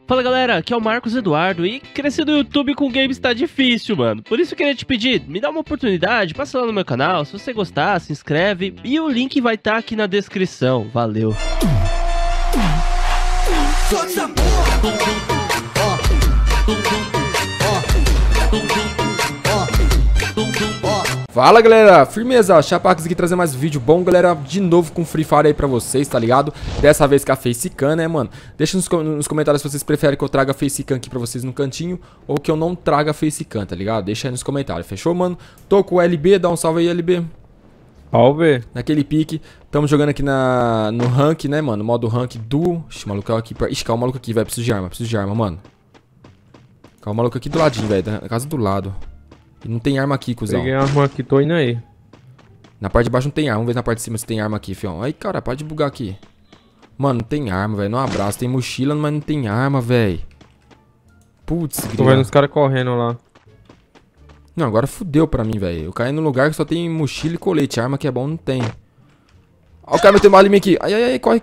Fala galera, aqui é o Marcos Eduardo e crescer no YouTube com games tá difícil, mano. Por isso eu queria te pedir, me dá uma oportunidade, passa lá no meu canal, se você gostar, se inscreve e o link vai estar aqui na descrição. Valeu! Fala galera, firmeza, Chapax aqui trazendo mais vídeo bom, galera, de novo com Free Fire aí pra vocês, tá ligado? Dessa vez com a Facecam, né, mano? Deixa nos comentários se vocês preferem que eu traga a Facecam aqui pra vocês no cantinho ou que eu não traga a Facecam, tá ligado? Deixa aí nos comentários, fechou, mano? Tô com o LB, dá um salve aí, LB. Salve. Naquele pique, tamo jogando aqui no rank, né, mano? Modo rank do... Ixi, o maluco aqui, ixi, calma o maluco aqui, velho, preciso de arma, mano. Calma o maluco aqui do ladinho, velho, na casa do lado. E não tem arma aqui, cuzão. Peguei a arma aqui, tô indo aí. Na parte de baixo não tem arma. Vamos ver na parte de cima se tem arma aqui, fião. Aí, cara, pode bugar aqui. Mano, não tem arma, velho. Não abraço. Tem mochila, mas não tem arma, velho. Putz, Tô vendo os caras correndo lá. Não, agora fudeu pra mim, velho. Eu caí num lugar que só tem mochila e colete. Arma que é bom, não tem. Ó, o cara meteu bala em mim aqui. Ai, ai, ai. Corre.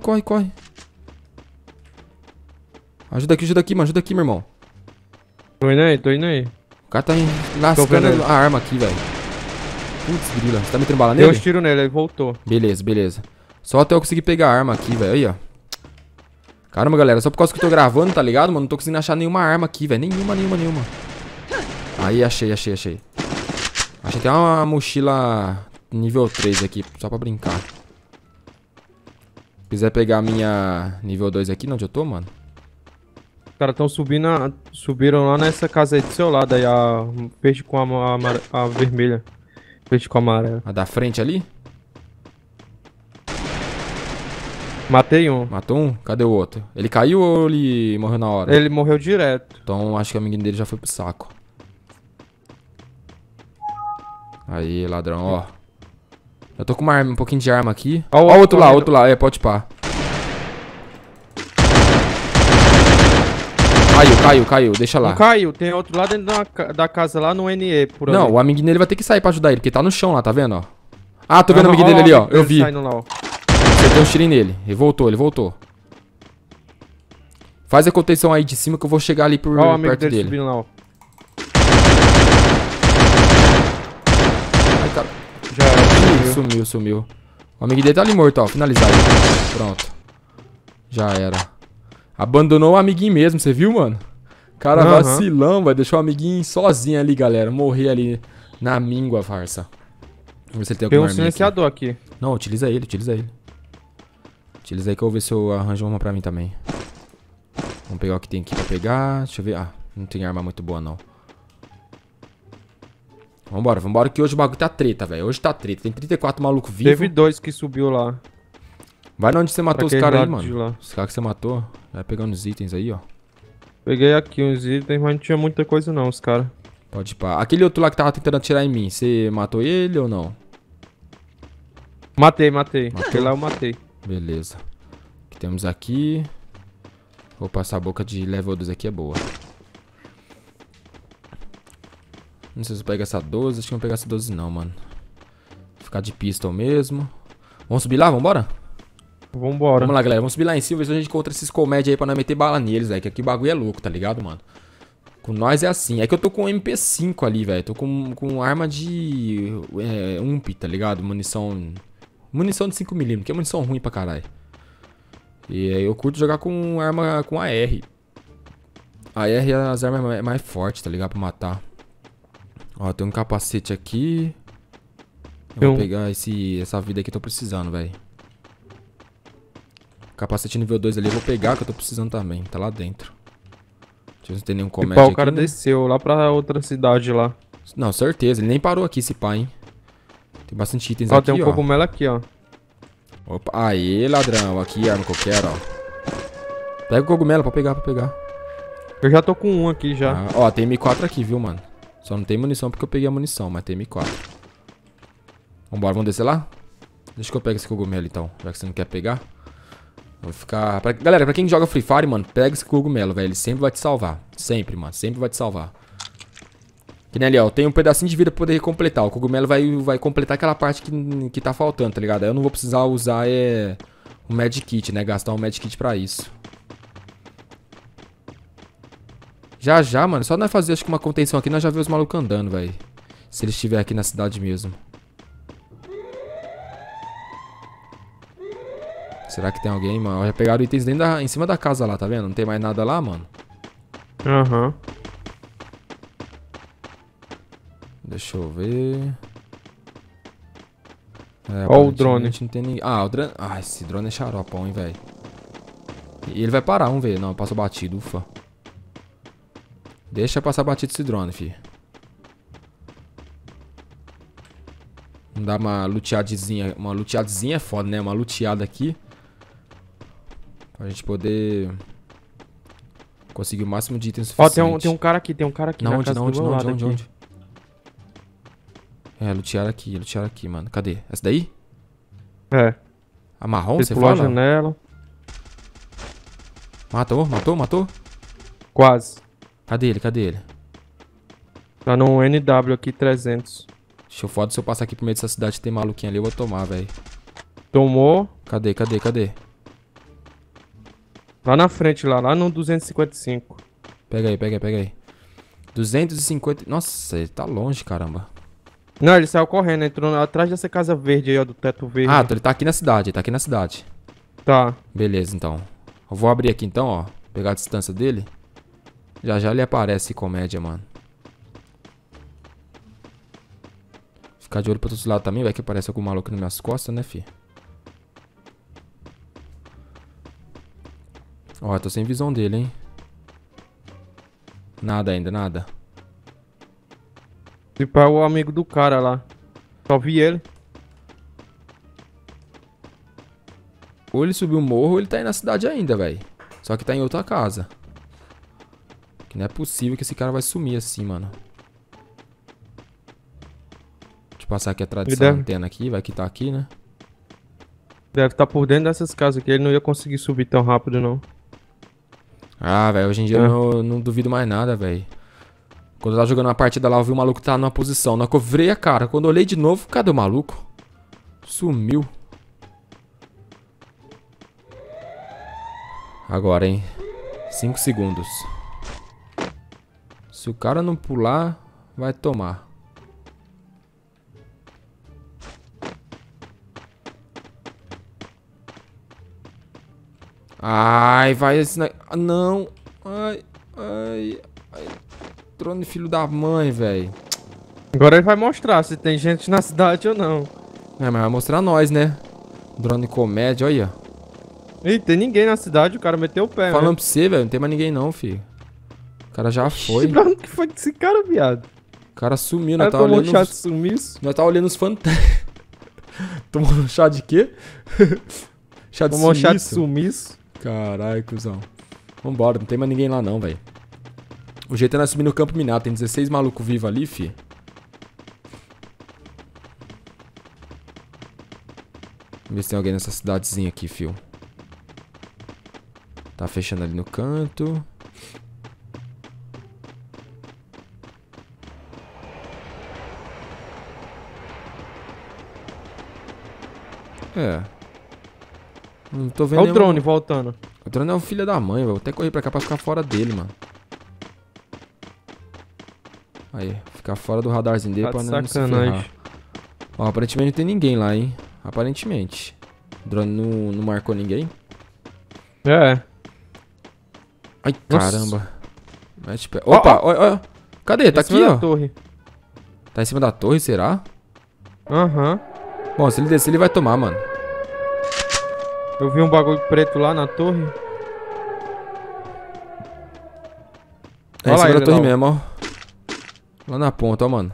Ajuda aqui, mano. Ajuda aqui, meu irmão. Tô indo aí. O cara tá lascando a arma aqui, velho. Putz, grila. Você tá metendo bala nele? Deu uns tiros nele, ele voltou. Beleza. Só até eu conseguir pegar a arma aqui, velho. Aí, ó. Caramba, galera. Só por causa que eu tô gravando, tá ligado, mano? Não tô conseguindo achar nenhuma arma aqui, velho. Nenhuma. Aí, achei. Achei até uma mochila nível 3 aqui, só pra brincar. Se quiser pegar a minha nível 2 aqui, onde eu tô, mano? Os caras tão subiram lá nessa casa aí do seu lado aí, a peixe com a vermelha. Peixe com a amarela. A da frente ali? Matei um. Matou um? Cadê o outro? Ele caiu ou ele morreu na hora? Ele morreu direto. Então acho que o amiguinho dele já foi pro saco. Aí, ladrão, ó. Eu tô com uma arma, um pouquinho de arma aqui. Ó o outro lá, é, pode pá. Caiu, deixa lá. Não caiu, tem outro lá dentro da casa, lá no NE, por ali. Não, o amiguinho dele vai ter que sair pra ajudar ele, porque tá no chão lá, tá vendo, ó? Ah, tô vendo o amiguinho dele ali, ó, eu vi. Lá, ó. Você deu um tirinho nele, ele voltou. Faz a contenção aí de cima que eu vou chegar ali por perto dele. Subindo lá, ó. Ai, cara. Já era. Sumiu. O amiguinho dele tá ali morto, ó, finalizar ele. Pronto. Já era. Abandonou o amiguinho mesmo, você viu, mano? Cara vacilão, vai deixar o amiguinho sozinho ali, galera. Morrer ali na míngua, farsa. Vamos ver se ele tem alguma arma silenciador aqui. Não, utiliza ele. Utiliza aí que eu vou ver se eu arranjo uma pra mim também. Vamos pegar o que tem aqui pra pegar. Deixa eu ver. Ah, não tem arma muito boa, não. Vambora que hoje o bagulho tá treta, velho. Hoje tá treta. Tem 34 malucos vivos. Teve 2 que subiu lá. Vai onde você matou os caras aí, mano. Os caras que você matou. Vai pegando os itens aí, ó. Peguei aqui uns itens, mas não tinha muita coisa não, os caras. Pode ir pá. Aquele outro lá que tava tentando atirar em mim, você matou ele ou não? Matei. Aquele lá eu matei. Beleza. O que temos aqui? Vou passar a boca de level 2 aqui, é boa. Não sei se eu pego essa 12, acho que não vou pegar essa 12 não, mano. Vou ficar de pistol mesmo. Vamos subir lá, vambora? Vambora. Vamos lá, galera. Vamos subir lá em cima, ver se a gente encontra esses comédia aí pra não meter bala neles, velho. Que aqui o bagulho é louco, tá ligado, mano? Com nós é assim. É que eu tô com um MP5 ali, velho. Tô com arma de... UMP, tá ligado? Munição de 5mm, que é munição ruim pra caralho. E aí eu curto jogar com arma com AR. AR é as armas mais fortes, tá ligado? Pra matar. Ó, tem um capacete aqui. Eu vou pegar essa vida aqui que eu tô precisando, velho. Capacete nível 2 ali eu vou pegar, que eu tô precisando também. Tá lá dentro. Deixa eu ver se tem nenhum comédia aqui. O cara desceu lá pra outra cidade lá. Não, certeza. Ele nem parou aqui, esse pá, hein. Tem bastante itens aqui, ó. Tem um cogumelo aqui, ó. Opa, aê, ladrão. Aqui, arma que eu quero, ó. Pega o cogumelo pra pegar. Eu já tô com um aqui já. Ah, ó, tem M4 aqui, viu, mano. Só não tem munição porque eu peguei a munição, mas tem M4. Vambora, vamos descer lá? Deixa que eu pego esse cogumelo, então. Já que você não quer pegar. Vou ficar... Galera, pra quem joga Free Fire, mano, pega esse cogumelo, velho. Ele sempre vai te salvar. Sempre, mano. Sempre vai te salvar. Que nem ali, ó. Tem um pedacinho de vida pra poder completar. O cogumelo vai completar aquela parte que tá faltando, tá ligado? Aí eu não vou precisar usar o Medkit, né? Gastar um Medkit pra isso. Já já, mano. Só nós fazer acho que uma contenção aqui, nós já vemos os malucos andando, velho. Se eles estiverem aqui na cidade mesmo. Será que tem alguém, mano? Já pegaram itens dentro em cima da casa lá, tá vendo? Não tem mais nada lá, mano. Aham. Deixa eu ver. Ó o drone. Não tem ninguém. Ah, o drone. Ah, esse drone é xaropão, hein, velho. E ele vai parar, vamos ver. Não, passou batido, ufa. Deixa passar batido esse drone, fi. Vamos dar uma luteadezinha. Uma luteadezinha é foda, né? Uma luteada aqui. Pra gente poder conseguir o máximo de itens Ó, suficiente. tem um cara aqui, na casa do meu lado aqui. É, lutear aqui, mano. Cadê? Essa daí? É. A marrom, Ele você pulou a fala? janela. Matou? Quase. Cadê ele? Tá no NW aqui, 300. Deixa eu foda se eu passar aqui pro meio dessa cidade tem maluquinho ali, eu vou tomar, velho. Tomou. Cadê? Lá na frente, lá no 255. Pega aí. 250... Nossa, ele tá longe, caramba. Não, ele saiu correndo, entrou atrás dessa casa verde aí, ó, do teto verde. Ah, ele tá aqui na cidade, Tá. Beleza, então. Eu vou abrir aqui então, ó. Pegar a distância dele. Já já ele aparece comédia, mano. Ficar de olho pro outro lado também, vai que aparece algum maluco nas minhas costas, né, fi? Ó, eu tô sem visão dele, hein. Nada ainda, nada. Tipo, é o amigo do cara lá. Só vi ele. Ou ele subiu o morro ou ele tá aí na cidade ainda, velho. Só que tá em outra casa. Que não é possível que esse cara vai sumir assim, mano. Deixa eu passar aqui atrás dessa antena aqui, vai que tá aqui, né? Deve estar por dentro dessas casas aqui, ele não ia conseguir subir tão rápido, não. Ah, velho, hoje em dia eu não duvido mais nada, velho. Quando eu tava jogando uma partida lá, eu vi o maluco tá numa posição. Na hora que eu virei a cara, quando eu olhei de novo, cadê o maluco? Sumiu. Agora, hein? 5 segundos. Se o cara não pular, vai tomar. Ai, vai esse... Não. Ai. Drone filho da mãe, velho. Agora ele vai mostrar se tem gente na cidade ou não. É, mas vai mostrar nós, né? Drone comédia, olha. Ih, tem ninguém na cidade, o cara meteu o pé, Falando pra você, velho, não tem mais ninguém não, filho. O cara já foi. O que foi desse cara, viado? O cara sumiu, nós tá olhando... chá de sumiço? Nós tá olhando os fantasmas. Tomou chá de quê? Chá de Tomou sumiço? chá de sumiço? Caralho, cuzão. Vambora, não tem mais ninguém lá não, velho. O jeito é nós subir no campo minado. Tem 16 malucos vivos ali, fi. Vamos ver se tem alguém nessa cidadezinha aqui, fio. Tá fechando ali no canto. É. Não tô vendo Olha o drone voltando. O drone é um filho da mãe, velho. Vou até correr pra cá pra ficar fora dele, mano. Aí, ficar fora do radarzinho dele Tá pra de não se sacanagem. ferrar. Ó, aparentemente não tem ninguém lá, hein. Aparentemente. O drone não marcou ninguém. É. Ai, Nossa. caramba. Mete pé. Opa, ó. Cadê? Tá aqui, ó. Torre. Tá em cima da torre, será? Aham. Bom, se ele descer, ele vai tomar, mano. Eu vi um bagulho preto lá na torre. É em cima da torre mesmo, ó. Lá na ponta, ó, mano.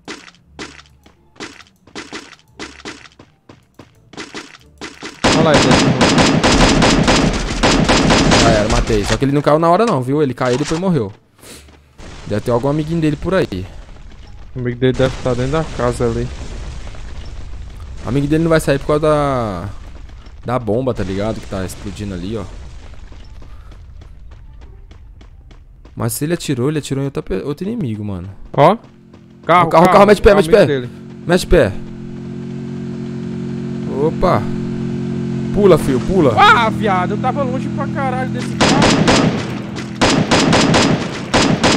Olha lá ele. Já era, matei. Só que ele não caiu na hora não, viu? Ele caiu e depois morreu. Deve ter algum amiguinho dele por aí. O amigo dele deve estar dentro da casa ali. O amigo dele não vai sair por causa da bomba, tá ligado? Que tá explodindo ali, ó. Mas se ele atirou em outro inimigo, mano. Ó. Carro, mete pé, mete pé. Dele. Mete pé. Opa. Pula, filho, pula. Ah, viado, eu tava longe pra caralho desse carro, viado.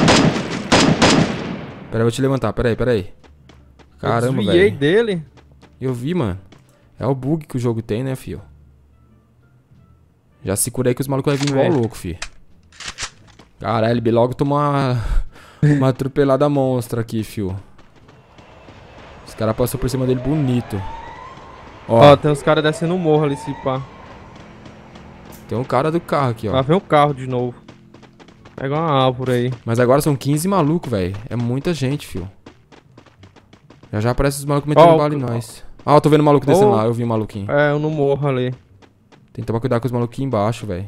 Pera aí, eu vou te levantar. Pera aí. Caramba, eu desviei velho. dele. Eu vi, mano. É o bug que o jogo tem, né, fio? Já se cura aí que os malucos vão vir igual louco, fio. Caralho, ele logo tomou uma atropelada monstra aqui, fio. Os caras passou por cima dele bonito. Ó, tem uns caras descendo o morro ali, se pá. Tem um cara do carro aqui, ó. Lá vem um carro de novo. Pega uma árvore aí. Mas agora são 15 malucos, velho. É muita gente, fio. Já aparece os malucos metendo bala em nós. Ah, eu tô vendo o maluco descendo lá. Eu vi o maluquinho. É, eu não morro ali. Tem que tomar cuidado com os maluquinhos embaixo, velho.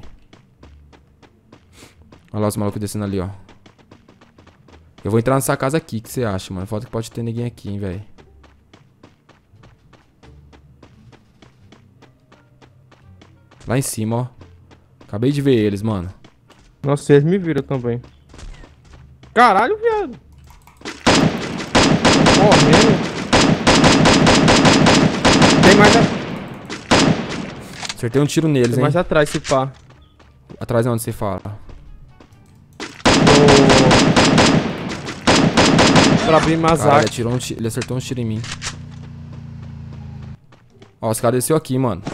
Olha lá os malucos descendo ali, ó. Eu vou entrar nessa casa aqui. O que você acha, mano? Falta que pode ter ninguém aqui, hein, velho. Lá em cima, ó. Acabei de ver eles, mano. Nossa, eles me viram também. Caralho, viado. Morrendo. Tem mais, Acertei um tiro neles, tem hein. mais atrás, se pá. Atrás de onde você fala? Pra abrir Cara, Mazak. ele acertou um tiro em mim. Ó, os caras desceu aqui, mano.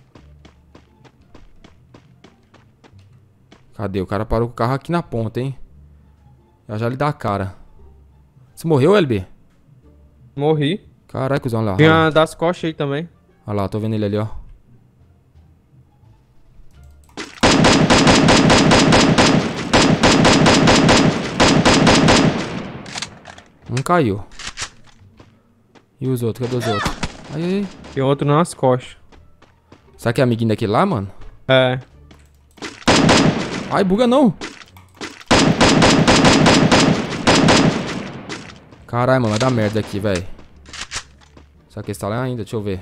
Cadê? O cara parou com o carro aqui na ponta, hein? Já ele dá a cara. Você morreu, LB? Morri. Caralho, cuzão, olha lá. Tem uma das costas aí também. Olha lá, tô vendo ele ali, ó. Um caiu. E os outros? Cadê os outros? Aí. Tem outro nas costas. Será que é amiguinho daquele lá, mano? É. Ai, buga não. Caralho, mano, vai dar merda aqui, velho. Será que esse tá lá ainda? Deixa eu ver.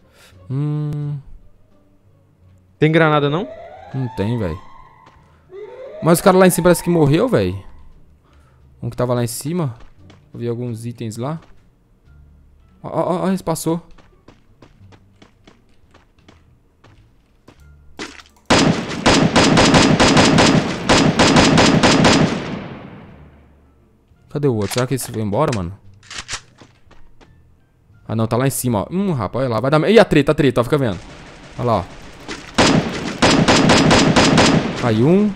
Tem granada não? Não tem, velho. Mas o cara lá em cima parece que morreu, velho. Um que tava lá em cima. Eu vi alguns itens lá. Ó, esse passou. Cadê o outro? Será que esse foi embora, mano? Ah, não, tá lá em cima, ó. Rapaz, olha lá. Vai dar... Ih, a treta, ó. Fica vendo. Olha lá, ó. Caiu um.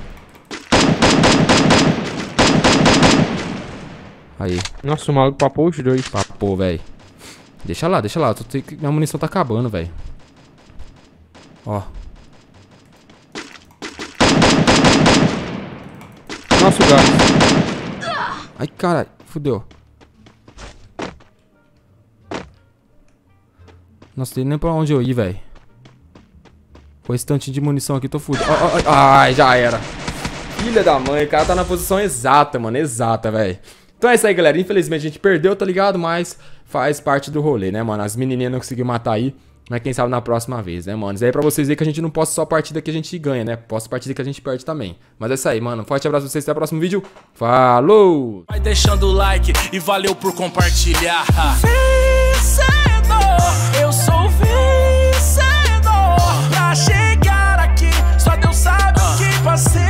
Aí. Nossa, o maluco papou os dois. Papou, velho. Deixa lá. Minha munição tá acabando, velho. Ó. Nossa, o gás. Ai, caralho. Fudeu. Nossa, tem nem pra onde eu ir, velho. Com esse tantinho de munição aqui, tô fudido. Ai, já era. Filha da mãe, o cara tá na posição exata, mano. Exata, velho. Então é isso aí, galera. Infelizmente a gente perdeu, tá ligado? Mas faz parte do rolê, né, mano? As menininhas não conseguiram matar aí. Mas quem sabe na próxima vez, né, mano? Isso aí é pra vocês verem que a gente não posta só a partida que a gente ganha, né? Posta a partida que a gente perde também. Mas é isso aí, mano. Forte abraço pra vocês. Até o próximo vídeo. Falou! Vai deixando o like e valeu por compartilhar. Eu sou vencedor. Pra chegar aqui, só Deus sabe o que passei.